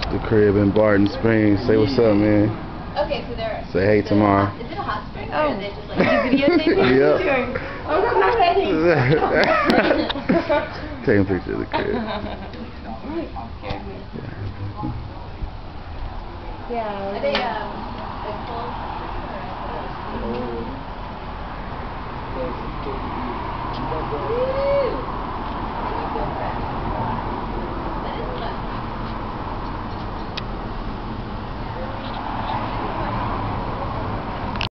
The crib in Barton Springs. Say what's up, man. Okay, so there. Say hey tomorrow. Is it a hot spring? Oh. Or is it just like a videotape? Yep. Sure. Oh, no, not ready. Taking a picture of the crib. Yeah. Are they like full? Or